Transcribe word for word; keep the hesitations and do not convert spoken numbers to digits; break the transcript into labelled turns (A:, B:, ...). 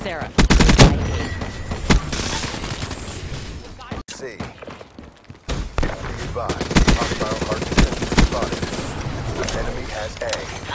A: Sarah.
B: C. Be advised, hostile artillery spotted. Enemy has A.